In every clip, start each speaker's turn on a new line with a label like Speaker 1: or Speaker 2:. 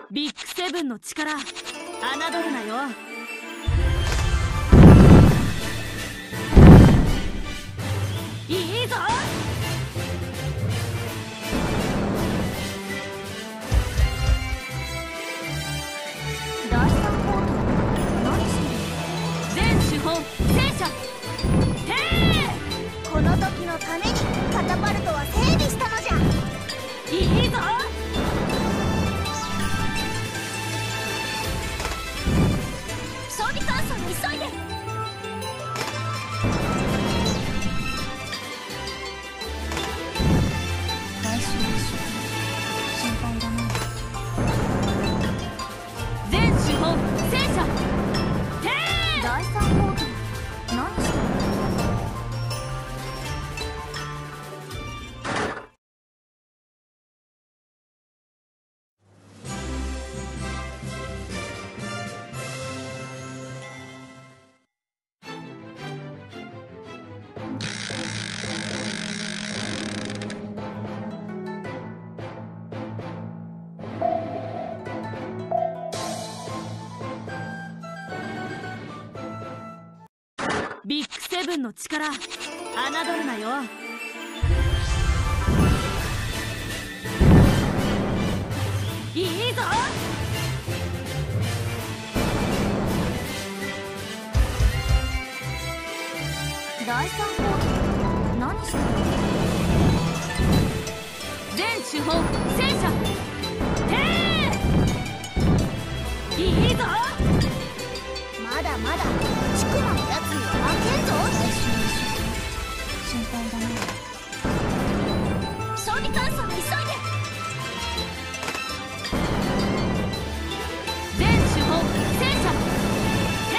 Speaker 1: ビッグセブンの力侮るなよ。いいぞ。第三コート何してる？全手本戦車てー。
Speaker 2: この時のためにカタパルトは整備したのじゃ。
Speaker 1: いいぞ。
Speaker 2: 装備換装に急いで。
Speaker 1: 来週でしょ。心配だな。全手本戦車てー。
Speaker 2: 第三コート何してる？
Speaker 1: ビッグセブンの力侮るなよ。いいぞ。
Speaker 2: 第三コート何してる？
Speaker 1: 全手本戦車てー。いいぞ。
Speaker 2: まだまだちくまのやつには負けんぞ。
Speaker 1: 心配だな。
Speaker 2: 装備換装に急いで。
Speaker 1: 全手本戦車て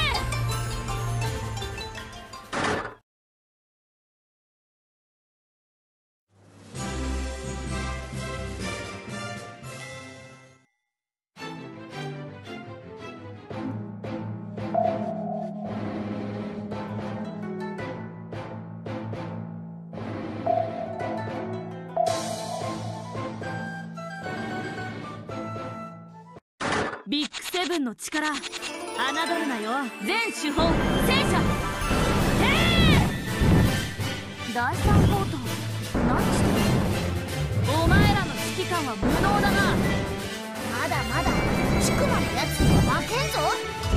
Speaker 1: ビッグセブンの力侮るなよ。全手本戦車てー。
Speaker 2: 第三コート何してる？
Speaker 1: お前らの指揮官は無能だな。
Speaker 2: まだまだちくまのやつには負けんぞ。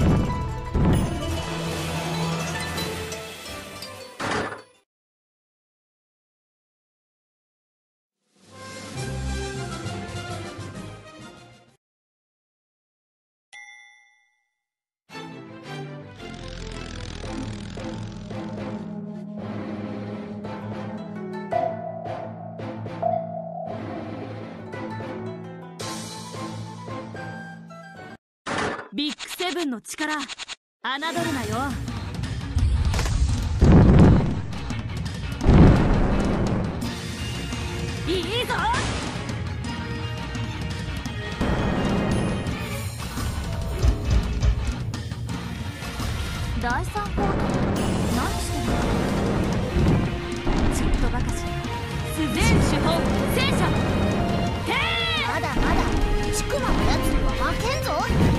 Speaker 1: ビッグセブンの力侮るなよ。いいぞ。
Speaker 2: 第三コート何してる？
Speaker 1: ちょっとバカし。全手本戦車てー。
Speaker 2: まだまだちくまのやつには負けんぞ。